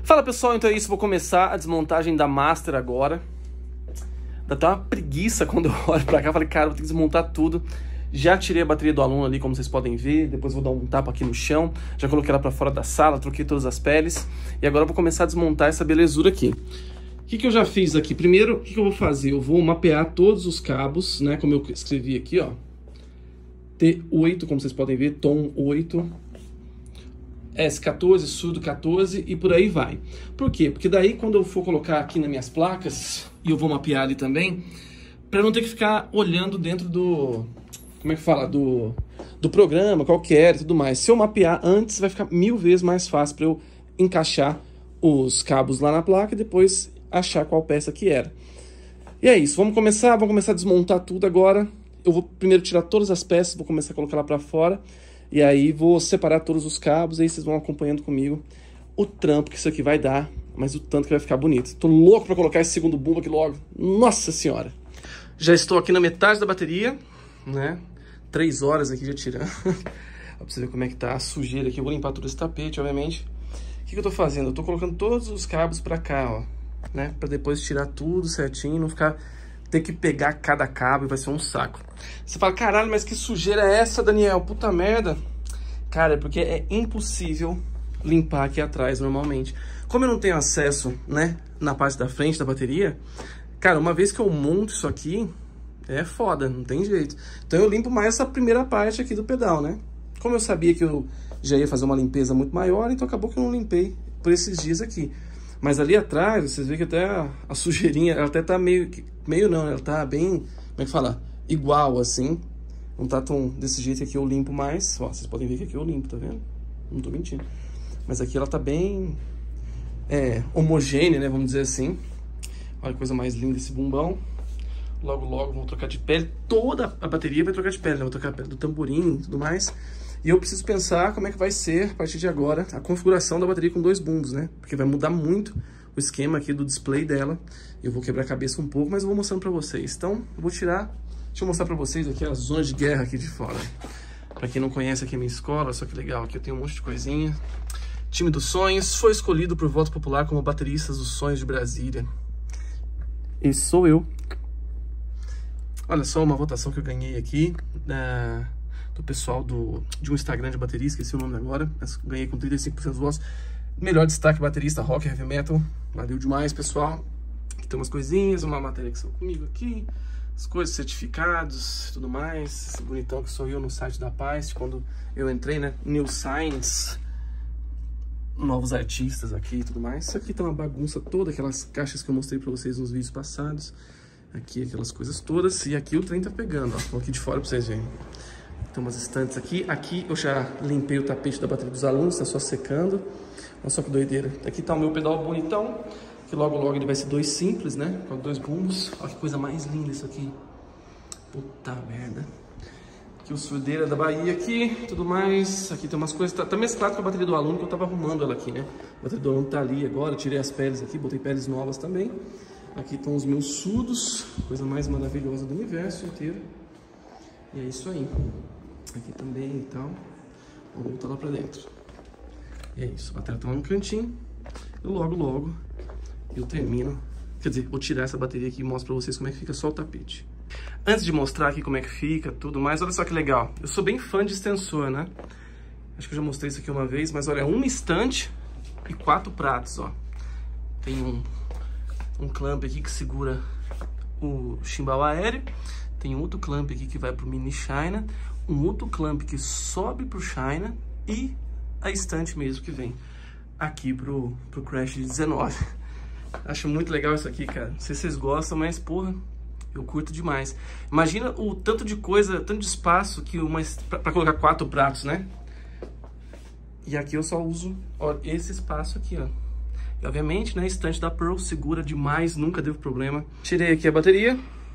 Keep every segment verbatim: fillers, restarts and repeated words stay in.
Fala pessoal, então é isso, vou começar a desmontagem da Master agora. Dá até uma preguiça quando eu olho pra cá, falei, cara, vou ter que desmontar tudo. Já tirei a bateria do aluno ali, como vocês podem ver, depois vou dar um tapa aqui no chão, já coloquei ela pra fora da sala, troquei todas as peles, e agora eu vou começar a desmontar essa belezura aqui. O que que eu já fiz aqui? Primeiro, o que que eu vou fazer? Eu vou mapear todos os cabos, né, como eu escrevi aqui, ó. T oito, como vocês podem ver, tom oito. S quatorze, surdo quatorze e por aí vai. Por quê? Porque daí quando eu for colocar aqui nas minhas placas, e eu vou mapear ali também, para não ter que ficar olhando dentro do... Como é que fala? Do, do programa, qualquer e tudo mais. Se eu mapear antes, vai ficar mil vezes mais fácil para eu encaixar os cabos lá na placa e depois achar qual peça que era. E é isso, vamos começar, vamos começar a desmontar tudo agora. Eu vou primeiro tirar todas as peças, vou começar a colocar lá para fora. E aí vou separar todos os cabos, aí vocês vão acompanhando comigo o trampo que isso aqui vai dar, mas o tanto que vai ficar bonito. Tô louco pra colocar esse segundo bumbo aqui logo. Nossa senhora! Já estou aqui na metade da bateria, né? Três horas aqui já tirando. Pra você ver como é que tá a sujeira aqui. Eu vou limpar todo esse tapete, obviamente. O que que eu tô fazendo? Eu tô colocando todos os cabos pra cá, ó. Né? Pra depois tirar tudo certinho, não ficar... ter que pegar cada cabo e vai ser um saco. Você fala, caralho, mas que sujeira é essa, Daniel? Puta merda. Cara, é porque é impossível limpar aqui atrás normalmente. Como eu não tenho acesso, né, na parte da frente da bateria, cara, uma vez que eu monto isso aqui, é foda, não tem jeito. Então eu limpo mais essa primeira parte aqui do pedal, né? Como eu sabia que eu já ia fazer uma limpeza muito maior, então acabou que eu não limpei por esses dias aqui. Mas ali atrás, vocês veem que até a, a sujeirinha, ela até tá meio... Meio não, ela tá bem... Como é que fala? Igual, assim. Não tá tão desse jeito aqui eu limpo mais. Ó, vocês podem ver que aqui eu limpo, tá vendo? Não tô mentindo. Mas aqui ela tá bem... É, homogênea, né? Vamos dizer assim. Olha que coisa mais linda esse bumbão. Logo, logo vou trocar de pele. Toda a bateria vai trocar de pele, né? Vou trocar a pele do tamborim e tudo mais. E eu preciso pensar como é que vai ser, a partir de agora, a configuração da bateria com dois bumbos, né? Porque vai mudar muito o esquema aqui do display dela. Eu vou quebrar a cabeça um pouco, mas eu vou mostrando pra vocês. Então, eu vou tirar... Deixa eu mostrar pra vocês aqui as zonas de guerra aqui de fora. Pra quem não conhece aqui a minha escola, só que legal, aqui eu tenho um monte de coisinha. Time dos Sonhos foi escolhido por voto popular como bateristas dos Sonhos de Brasília. Esse sou eu. Olha só uma votação que eu ganhei aqui uh, do pessoal do, de um Instagram de bateria, esqueci o nome agora, mas ganhei com trinta e cinco por cento dos votos. Melhor destaque baterista rock heavy metal. Valeu demais, pessoal. Aqui tem umas coisinhas, uma matéria que são comigo aqui, as coisas, certificados e tudo mais. Esse bonitão que sou eu no site da Paz, quando eu entrei, né? New Signs, novos artistas aqui e tudo mais. Isso aqui tá uma bagunça toda, aquelas caixas que eu mostrei pra vocês nos vídeos passados. Aqui aquelas coisas todas. E aqui o trem tá pegando, ó. Vou aqui de fora pra vocês verem. Tem umas estantes aqui. Aqui eu já limpei o tapete da bateria dos alunos, tá só secando. Olha só que doideira. Aqui tá o meu pedal bonitão, que logo logo ele vai ser dois simples, né? Com dois bumbos. Olha que coisa mais linda isso aqui. Puta merda. Aqui o surdeira da Bahia aqui, tudo mais. Aqui tem umas coisas, tá, tá mesclado com a bateria do aluno, que eu tava arrumando ela aqui, né? A bateria do aluno tá ali agora, tirei as peles aqui, botei peles novas também. Aqui estão os meus surdos, coisa mais maravilhosa do universo inteiro. E é isso aí. Aqui também e tal. Vamos voltar lá pra dentro. E é isso, a bateria tá lá no cantinho. E logo, logo eu termino. Quer dizer, vou tirar essa bateria aqui e mostro pra vocês como é que fica só o tapete. Antes de mostrar aqui como é que fica, tudo mais, olha só que legal. Eu sou bem fã de extensor, né? Acho que eu já mostrei isso aqui uma vez, mas olha, uma estante e quatro pratos, ó. Tem um, um clamp aqui que segura o chimbal aéreo. Tem outro clamp aqui que vai pro mini China. Um outro clamp que sobe pro China e a estante mesmo que vem aqui pro, pro Crash dezenove. Acho muito legal isso aqui, cara. Não sei se vocês gostam, mas porra, eu curto demais. Imagina o tanto de coisa, tanto de espaço que uma pra, pra colocar quatro pratos, né? E aqui eu só uso, ó, esse espaço aqui, ó. E obviamente, né, a estante da Pearl segura demais, nunca deu problema. Tirei aqui a bateria.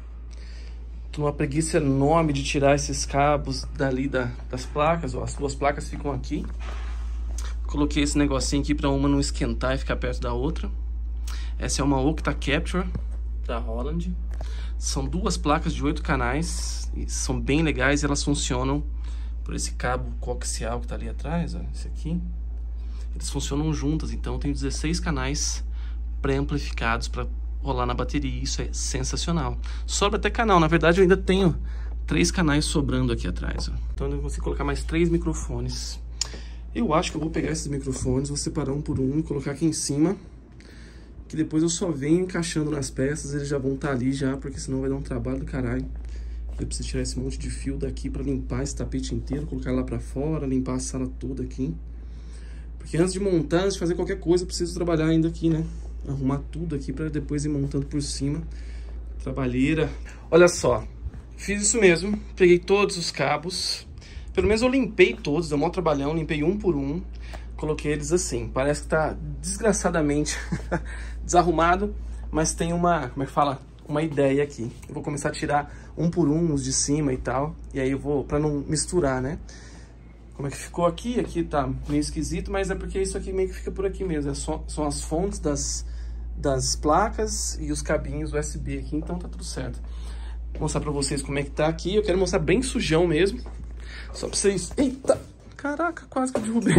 Tô numa preguiça enorme de tirar esses cabos dali da, das placas, ó. As duas placas ficam aqui. Coloquei esse negocinho aqui para uma não esquentar e ficar perto da outra. Essa é uma Octa Capture da Holland. São duas placas de oito canais. E são bem legais e elas funcionam por esse cabo coaxial que tá ali atrás, ó. Esse aqui. eles funcionam juntas, então eu tenho dezesseis canais pré-amplificados para rolar na bateria, isso é sensacional. Sobra até canal, na verdade eu ainda tenho três canais sobrando aqui atrás, ó. Então eu consigo colocar mais três microfones. Eu acho que eu vou pegar esses microfones, vou separar um por um e colocar aqui em cima, que depois eu só venho encaixando nas peças, eles já vão estar ali já, porque senão vai dar um trabalho do caralho. Eu preciso tirar esse monte de fio daqui para limpar esse tapete inteiro, colocar lá para fora, limpar a sala toda aqui. Porque antes de montar, antes de fazer qualquer coisa, eu preciso trabalhar ainda aqui, né? Arrumar tudo aqui para depois ir montando por cima. Trabalheira. Olha só, fiz isso mesmo, peguei todos os cabos, pelo menos eu limpei todos, deu um maior trabalhão, limpei um por um, coloquei eles assim. Parece que tá desgraçadamente desarrumado, mas tem uma, como é que fala? Uma ideia aqui. Eu vou começar a tirar um por um, os de cima e tal, e aí eu vou, pra não misturar, né? Como é que ficou aqui? Aqui tá meio esquisito, mas é porque isso aqui meio que fica por aqui mesmo. É só, são as fontes das, das placas e os cabinhos U S B aqui, então tá tudo certo. Vou mostrar pra vocês como é que tá aqui. Eu quero mostrar bem sujão mesmo, só pra vocês... Eita! Caraca, quase que eu derrubei.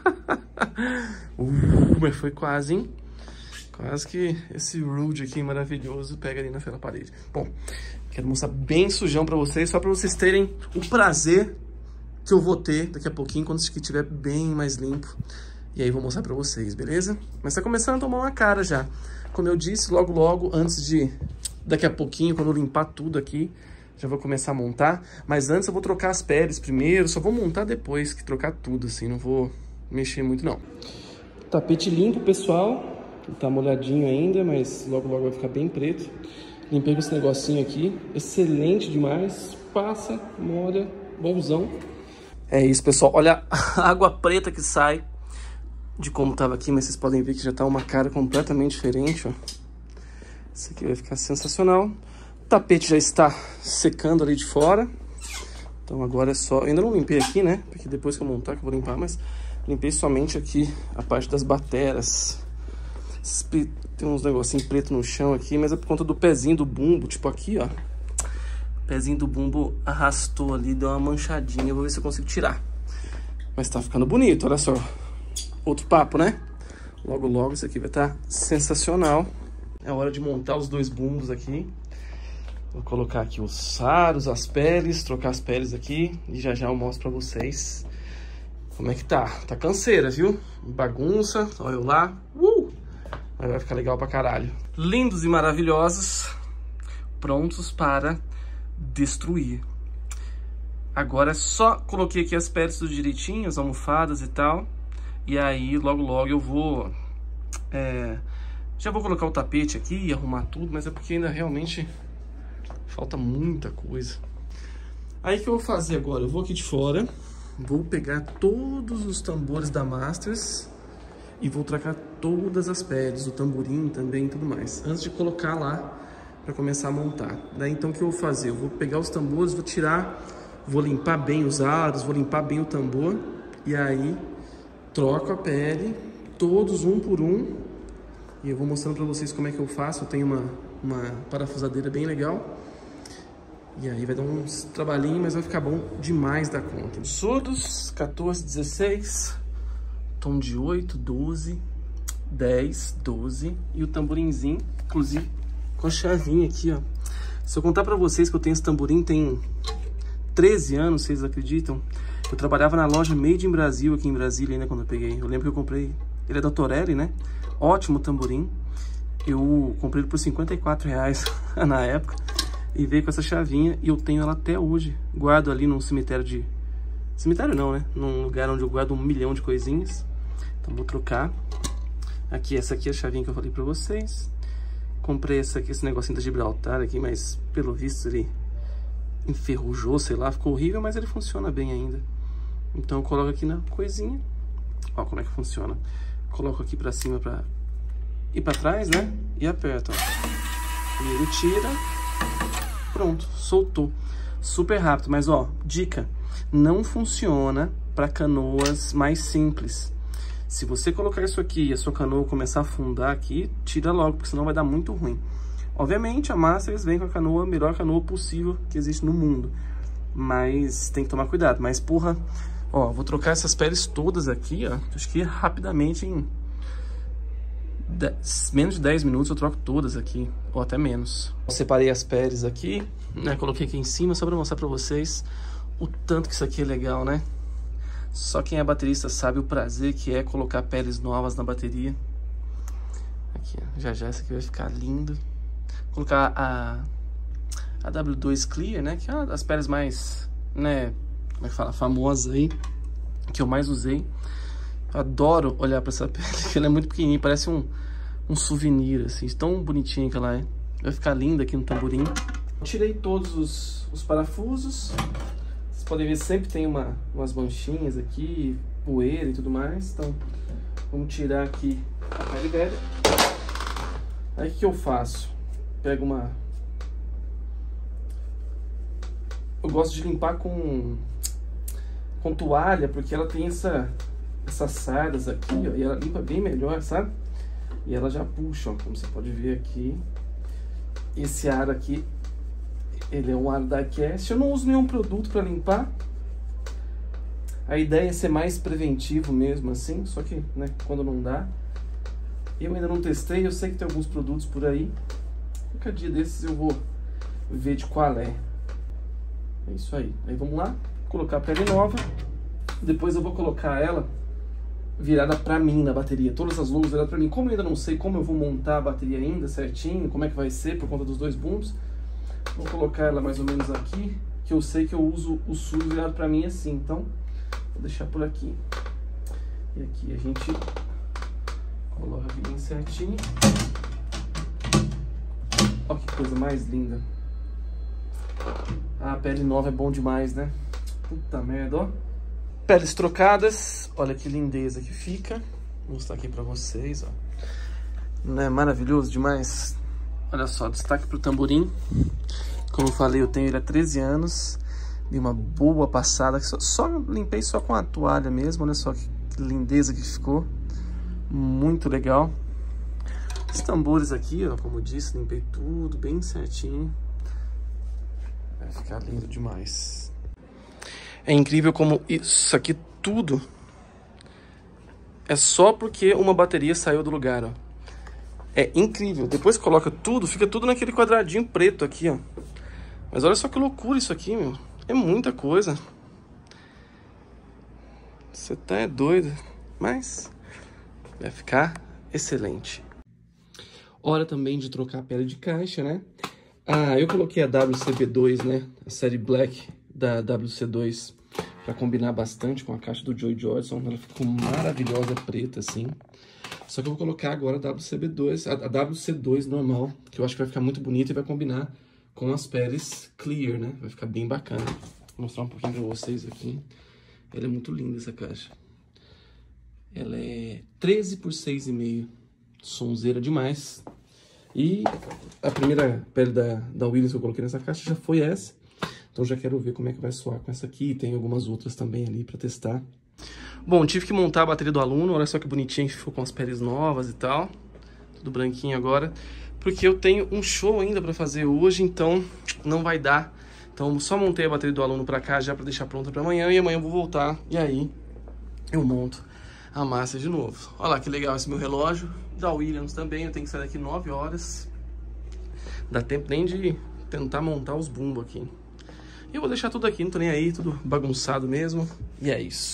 uh, mas foi quase, hein? Quase que esse Rode aqui maravilhoso pega ali naquela parede. Bom, quero mostrar bem sujão pra vocês, só pra vocês terem o prazer que eu vou ter daqui a pouquinho, quando isso aqui estiver bem mais limpo. E aí vou mostrar pra vocês, beleza? Mas tá começando a tomar uma cara já. Como eu disse, logo logo, antes de... Daqui a pouquinho, quando eu limpar tudo aqui, já vou começar a montar. Mas antes eu vou trocar as peles primeiro, só vou montar depois que trocar tudo, assim. Não vou mexer muito, não. Tapete limpo, pessoal. Tá molhadinho ainda, mas logo logo vai ficar bem preto. Limpei com esse negocinho aqui. Excelente demais. Passa, molha, bonzão. É isso, pessoal. Olha a água preta que sai de como tava aqui, mas vocês podem ver que já tá uma cara completamente diferente, ó. Isso aqui vai ficar sensacional. O tapete já está secando ali de fora. Então agora é só... Eu ainda não limpei aqui, né? Porque depois que eu montar que eu vou limpar, mas limpei somente aqui a parte das bateras. Tem uns negocinhos preto no chão aqui, mas é por conta do pezinho do bumbo, tipo aqui, ó. O pezinho do bumbo arrastou ali, deu uma manchadinha. Eu vou ver se eu consigo tirar. Mas tá ficando bonito, olha só. Outro papo, né? Logo, logo isso aqui vai estar sensacional. É hora de montar os dois bumbos aqui. Vou colocar aqui os aros, as peles, trocar as peles aqui. E já já eu mostro pra vocês como é que tá. Tá canseira, viu? Bagunça, olha eu lá. Uh! Mas vai ficar legal pra caralho. Lindos e maravilhosos. Prontos para destruir. Agora só coloquei aqui as peles tudo direitinho, as almofadas e tal. E aí logo logo eu vou... É, já vou colocar o tapete aqui e arrumar tudo, mas é porque ainda realmente falta muita coisa. Aí o que eu vou fazer agora? Eu vou aqui de fora, vou pegar todos os tambores da Masters e vou trocar todas as peles, o tamborim também e tudo mais, antes de colocar lá para começar a montar. Daí então o que eu vou fazer? Eu vou pegar os tambores, vou tirar, vou limpar bem os aros, vou limpar bem o tambor e aí troco a pele, todos um por um. E eu vou mostrando pra vocês como é que eu faço. Eu tenho uma, uma parafusadeira bem legal. E aí vai dar uns trabalhinhos, mas vai ficar bom demais da conta. Surdos, quatorze, dezesseis. Tom de oito, doze, dez, doze. E o tamborimzinho, inclusive, com a chavinha aqui, ó. Se eu contar pra vocês que eu tenho esse tamborim tem treze anos, vocês acreditam? Eu trabalhava na loja Made in Brasil, aqui em Brasília, ainda quando eu peguei. Eu lembro que eu comprei... Ele é da Torelli, né? Ótimo tamborim. Eu comprei ele por cinquenta e quatro reais na época. E veio com essa chavinha. E eu tenho ela até hoje. Guardo ali num cemitério de... Cemitério não, né? Num lugar onde eu guardo um milhão de coisinhas. Então vou trocar. Aqui, essa aqui é a chavinha que eu falei pra vocês. Comprei essa aqui, esse negocinho da Gibraltar aqui. Mas pelo visto ele enferrujou, sei lá. Ficou horrível, mas ele funciona bem ainda. Então eu coloco aqui na coisinha. Ó como é que funciona. Coloco aqui pra cima pra ir pra trás, né? E aperto, ó. E ele tira. Pronto, soltou. Super rápido, mas ó, dica. Não funciona pra canoas mais simples. Se você colocar isso aqui e a sua canoa começar a afundar aqui, tira logo, porque senão vai dar muito ruim. Obviamente, a Masters vem com a canoa, a melhor canoa possível que existe no mundo. Mas tem que tomar cuidado. Mas, porra, Ó, vou trocar essas peles todas aqui, ó. Acho que rapidamente, em dez, menos de dez minutos eu troco todas aqui, ou até menos. Eu separei as peles aqui, né? Coloquei aqui em cima só pra mostrar pra vocês o tanto que isso aqui é legal, né? Só quem é baterista sabe o prazer que é colocar peles novas na bateria. Aqui, ó. Já já essa aqui vai ficar lindo. Vou colocar a, a W dois Clear, né? Que é uma das peles mais, né? Como é que fala? Famosa aí. Que eu mais usei. Eu adoro olhar pra essa pele, que ela é muito pequenininha, parece um, um souvenir, assim, tão bonitinha que ela é. Vai ficar linda aqui no tamborim. Tirei todos os, os parafusos. Vocês podem ver, sempre tem uma, umas manchinhas aqui, poeira e tudo mais. Então, vamos tirar aqui a pele velha. Aí, o que eu faço? Pego uma... Eu gosto de limpar com, com toalha, porque ela tem essa... essas sardas aqui, ó, e ela limpa bem melhor, sabe? E ela já puxa, ó, como você pode ver aqui. Esse ar aqui, ele é um ar da Cast. Eu não uso nenhum produto para limpar. A ideia é ser mais preventivo mesmo, assim, só que, né, quando não dá. Eu ainda não testei, eu sei que tem alguns produtos por aí. Qualquer dia desses eu vou ver de qual é. É isso aí. Aí vamos lá, colocar a pele nova. Depois eu vou colocar ela virada pra mim na bateria, todas as luzes viradas pra mim. Como eu ainda não sei como eu vou montar a bateria ainda certinho, como é que vai ser por conta dos dois booms, vou colocar ela mais ou menos aqui, que eu sei que eu uso o sul virado pra mim assim, então vou deixar por aqui. E aqui a gente coloca aqui bem certinho. Olha que coisa mais linda. Ah, a pele nova é bom demais, né? Puta merda, ó. Peles trocadas, olha que lindeza que fica. Vou mostrar aqui pra vocês, ó. Não é maravilhoso demais? Olha só, destaque pro tamborim. Como eu falei, eu tenho ele há treze anos. Dei uma boa passada, só, só limpei só com a toalha mesmo. Olha só que lindeza que ficou. Muito legal. Os tambores aqui, ó, como eu disse, limpei tudo bem certinho. Vai ficar lindo demais. É incrível como isso aqui tudo é só porque uma bateria saiu do lugar, ó. É incrível. Depois que coloca tudo, fica tudo naquele quadradinho preto aqui, ó. Mas olha só que loucura isso aqui, meu. É muita coisa. Você tá é doido. Mas vai ficar excelente. Hora também de trocar a pele de caixa, né? Ah, eu coloquei a W C B dois, né? A série Black da W C dois para combinar bastante com a caixa do Joey Jordison. Ela ficou maravilhosa, preta, assim. Só que eu vou colocar agora a W C B dois, a, a W C dois normal, que eu acho que vai ficar muito bonita e vai combinar com as peles clear, né? Vai ficar bem bacana. Vou mostrar um pouquinho para vocês aqui. Ela é muito linda, essa caixa. Ela é treze por seis e meio. Sonzeira demais. E a primeira pele da, da Williams que eu coloquei nessa caixa já foi essa. Então já quero ver como é que vai soar com essa aqui. Tem algumas outras também ali para testar. Bom, tive que montar a bateria do aluno. Olha só que bonitinho que ficou com as peles novas e tal. Tudo branquinho agora. Porque eu tenho um show ainda para fazer hoje, então não vai dar. Então só montei a bateria do aluno para cá já para deixar pronta para amanhã. E amanhã eu vou voltar e aí eu monto a massa de novo. Olha lá que legal esse meu relógio. Da Williams também, eu tenho que sair daqui nove horas. Dá tempo nem de tentar montar os bumbos aqui. E eu vou deixar tudo aqui, não tô nem aí, tudo bagunçado mesmo. E é isso.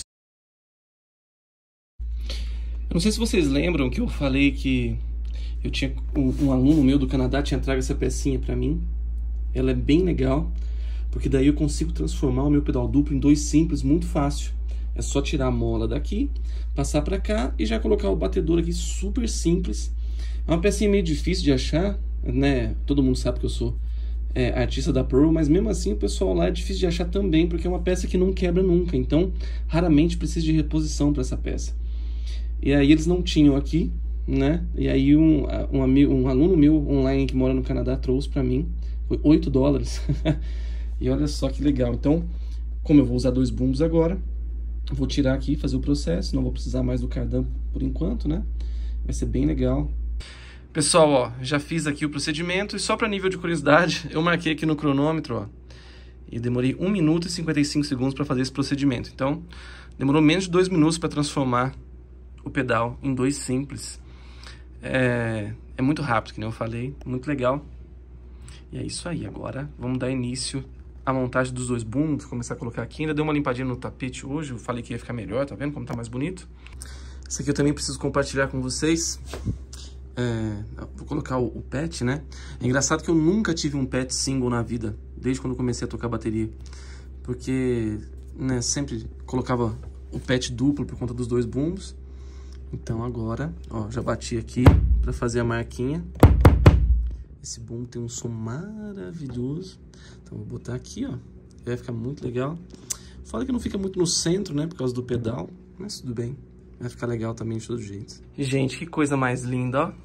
Eu não sei se vocês lembram que eu falei que eu tinha um, um aluno meu do Canadá tinha trago essa pecinha pra mim. Ela é bem legal, porque daí eu consigo transformar o meu pedal duplo em dois simples muito fácil. É só tirar a mola daqui, passar pra cá e já colocar o batedor aqui, super simples. É uma pecinha meio difícil de achar, né? Todo mundo sabe que eu sou é, artista da Pearl, mas mesmo assim o pessoal lá é difícil de achar também, porque é uma peça que não quebra nunca. Então, raramente precisa de reposição para essa peça. E aí eles não tinham aqui, né? E aí um, um, amigo, um aluno meu online que mora no Canadá trouxe pra mim. Foi oito dólares. E olha só que legal. Então, como eu vou usar dois booms agora, vou tirar aqui, fazer o processo, não vou precisar mais do cardan por enquanto, né? Vai ser bem legal. Pessoal, ó, já fiz aqui o procedimento e só para nível de curiosidade, eu marquei aqui no cronômetro, ó, e demorei um minuto e cinquenta e cinco segundos para fazer esse procedimento. Então, Demorou menos de dois minutos para transformar o pedal em dois simples. É, é muito rápido, que nem eu falei, muito legal. E é isso aí, agora vamos dar início à montagem dos dois booms, começar a colocar aqui. Ainda dei uma limpadinha no tapete hoje, eu falei que ia ficar melhor, tá vendo como tá mais bonito? Esse aqui eu também preciso compartilhar com vocês. É, vou colocar o, o pet, né? É engraçado que eu nunca tive um pet single na vida, desde quando eu comecei a tocar bateria. Porque, né, sempre colocava o pet duplo por conta dos dois booms. Então agora, ó, já bati aqui pra fazer a marquinha. Esse boom tem um som maravilhoso. Então vou botar aqui, ó. Vai ficar muito legal. Fala que não fica muito no centro, né? Por causa do pedal. Mas tudo bem. Vai ficar legal também de todo jeito. Gente, que coisa mais linda, ó.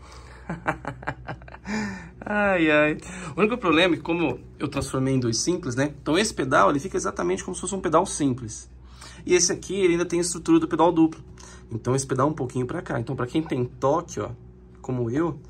Ai, ai. O único problema é que como eu transformei em dois simples, né? Então esse pedal, ele fica exatamente como se fosse um pedal simples. E esse aqui, ele ainda tem a estrutura do pedal duplo. Então esse pedal um pouquinho pra cá. Então pra quem tem toque, ó, como eu,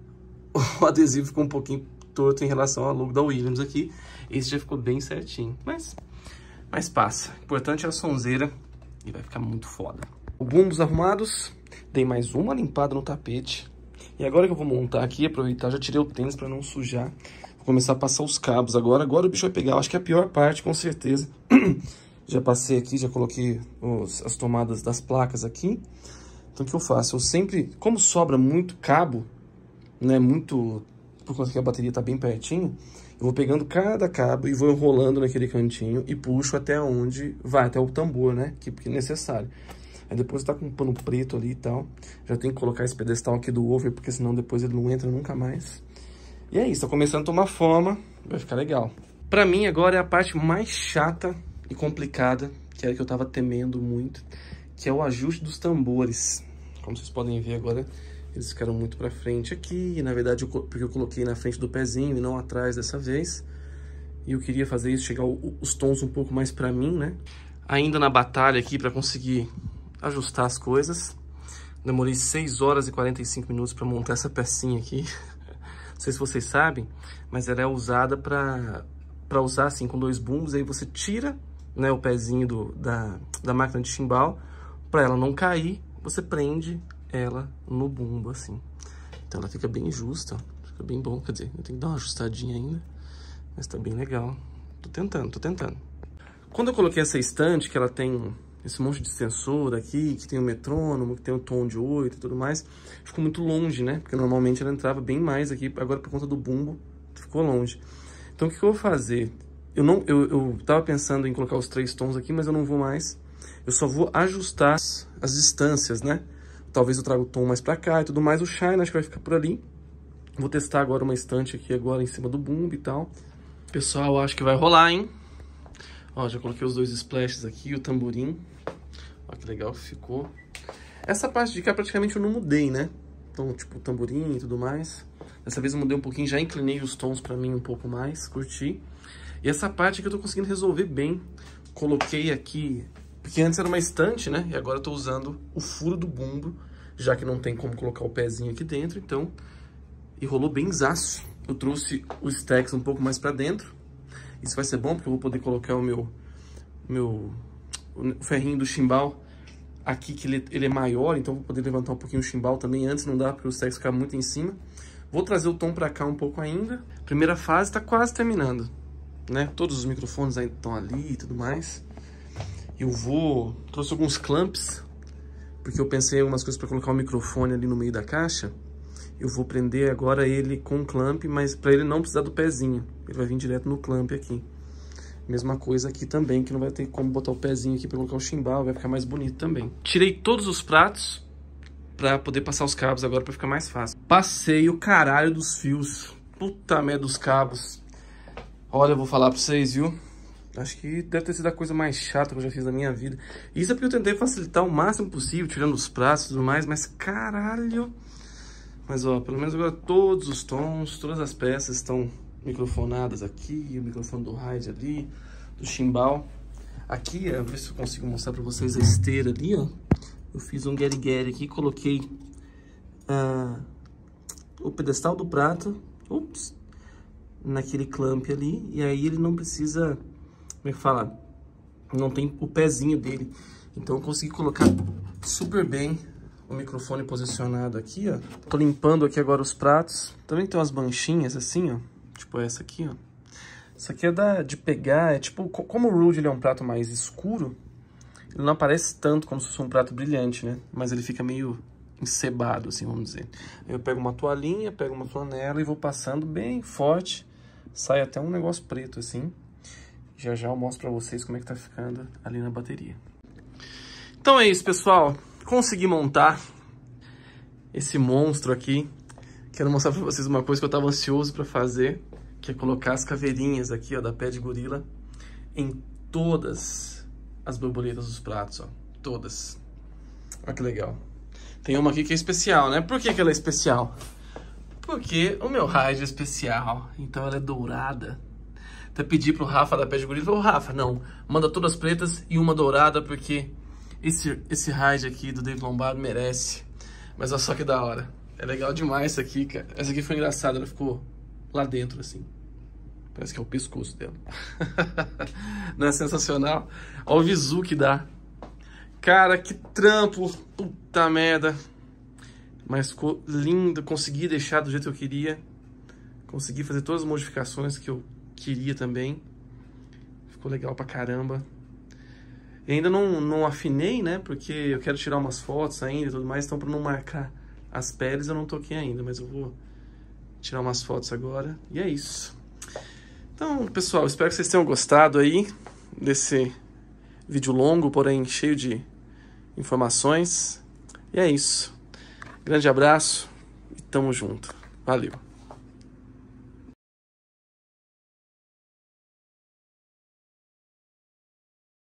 o adesivo ficou um pouquinho torto em relação ao logo da Williams aqui. Esse já ficou bem certinho, mas, mas passa. O importante é a sonzeira e vai ficar muito foda. O bumbos arrumados, dei mais uma limpada no tapete. E agora que eu vou montar aqui, aproveitar, já tirei o tênis para não sujar. Vou começar a passar os cabos agora. Agora o bicho vai pegar, eu acho que é a pior parte, com certeza. Já passei aqui, já coloquei os, as tomadas das placas aqui. Então o que eu faço? Eu sempre, como sobra muito cabo, né, muito, por conta que a bateria tá bem pertinho, eu vou pegando cada cabo e vou enrolando naquele cantinho e puxo até onde vai, até o tambor, né, que, que é necessário. Aí depois tá com um pano preto ali e tal, já tem que colocar esse pedestal aqui do over, porque senão depois ele não entra nunca mais. E é isso, tá começando a tomar forma, vai ficar legal. Pra mim agora é a parte mais chata e complicada, que era que eu tava temendo muito, que é o ajuste dos tambores. Como vocês podem ver agora, eles ficaram muito pra frente aqui, e na verdade, eu, porque eu coloquei na frente do pezinho e não atrás dessa vez. E eu queria fazer isso, chegar o, os tons um pouco mais pra mim, né? Ainda na batalha aqui pra conseguir ajustar as coisas. Demorei seis horas e quarenta e cinco minutos pra montar essa pecinha aqui. Não sei se vocês sabem, mas ela é usada pra, pra usar assim, com dois booms. Aí você tira, né, o pezinho do, da, da máquina de chimbal. Pra ela não cair, você prende ela no bumbo, assim. Então ela fica bem justa, ó. Fica bem bom, quer dizer, eu tenho que dar uma ajustadinha ainda, mas tá bem legal. Tô tentando, tô tentando. Quando eu coloquei essa estante, que ela tem esse monte de sensor aqui, que tem o metrônomo, que tem o tom de oito e tudo mais, ficou muito longe, né? Porque normalmente ela entrava bem mais aqui, agora por conta do bumbo, ficou longe. Então o que, que eu vou fazer? Eu, não, eu, eu tava pensando em colocar os três tons aqui, mas eu não vou mais. Eu só vou ajustar as distâncias, né? Talvez eu traga o tom mais pra cá e tudo mais. O shine acho que vai ficar por ali. Vou testar agora uma estante aqui agora em cima do bumbo e tal. Pessoal, acho que vai rolar, hein? Ó, já coloquei os dois splashes aqui, o tamborim. Ó, que legal que ficou. Essa parte de cá praticamente eu não mudei, né? Então, tipo, o tamborim e tudo mais. Dessa vez eu mudei um pouquinho, já inclinei os tons pra mim um pouco mais, curti. E essa parte aqui eu tô conseguindo resolver bem. Coloquei aqui... Porque antes era uma estante, né? E agora eu tô usando o furo do bumbo, já que não tem como colocar o pezinho aqui dentro, então... E rolou bem zaço. Eu trouxe os stacks um pouco mais pra dentro. Isso vai ser bom, porque eu vou poder colocar o meu... meu o ferrinho do chimbal aqui, que ele, ele é maior, então eu vou poder levantar um pouquinho o chimbal também. Antes não dá, porque os stacks ficam muito em cima. Vou trazer o tom pra cá um pouco ainda. Primeira fase tá quase terminando, né? Todos os microfones ainda estão ali e tudo mais. Eu vou... Trouxe alguns clamps, porque eu pensei em algumas coisas para colocar o microfone ali no meio da caixa. Eu vou prender agora ele com um clamp, mas para ele não precisar do pezinho. Ele vai vir direto no clamp aqui. Mesma coisa aqui também, que não vai ter como botar o pezinho aqui para colocar o chimbal, vai ficar mais bonito também. Tirei todos os pratos para poder passar os cabos agora, para ficar mais fácil. Passei o caralho dos fios. Puta merda dos cabos. Olha, eu vou falar para vocês, viu? Acho que deve ter sido a coisa mais chata que eu já fiz na minha vida. Isso é porque eu tentei facilitar o máximo possível, tirando os pratos e tudo mais, mas caralho... Mas ó, pelo menos agora todos os tons, todas as peças estão microfonadas aqui, o microfone do Hyde ali, do chimbal. Aqui, ó, ver se eu consigo mostrar pra vocês a esteira ali, ó. Eu fiz um get-get aqui, coloquei uh, o pedestal do prato, ups, naquele clamp ali, e aí ele não precisa... Como é que fala? não tem o pezinho dele. Então eu consegui colocar super bem o microfone posicionado aqui, ó. Tô limpando aqui agora os pratos. Também tem umas manchinhas assim, ó. Tipo essa aqui, ó. Isso aqui é da, de pegar, é tipo... Como o Rode ele é um prato mais escuro, ele não aparece tanto como se fosse um prato brilhante, né? Mas ele fica meio encebado, assim, vamos dizer. Aí eu pego uma toalhinha, pego uma flanela e vou passando bem forte. Sai até um negócio preto, assim. Já já eu mostro pra vocês como é que tá ficando ali na bateria. Então é isso, pessoal. Consegui montar esse monstro aqui. Quero mostrar pra vocês uma coisa que eu tava ansioso pra fazer, que é colocar as caveirinhas aqui, ó, da Pé de Gorila em todas as borboletas dos pratos, ó. Todas. Olha que legal. Tem uma aqui que é especial, né? Por que que ela é especial? Porque o meu raid é especial, então ela é dourada. Até pedi pro Rafa da Pé de Gorila, falou, Rafa, não, manda todas pretas e uma dourada, porque esse, esse raid aqui do Dave Lombardo merece. Mas olha só que da hora. É legal demais isso aqui, cara. Essa aqui foi engraçada, ela ficou lá dentro, assim. Parece que é o pescoço dela. Não é sensacional? Olha o visu que dá. Cara, que trampo. Puta merda. Mas ficou lindo. Consegui deixar do jeito que eu queria. Consegui fazer todas as modificações que eu queria também. Ficou legal pra caramba. E ainda não, não afinei, né? Porque eu quero tirar umas fotos ainda e tudo mais. Então, pra não marcar as peles, eu não toquei ainda. Mas eu vou tirar umas fotos agora. E é isso. Então, pessoal, espero que vocês tenham gostado aí desse vídeo longo, porém cheio de informações. E é isso. Grande abraço e tamo junto. Valeu.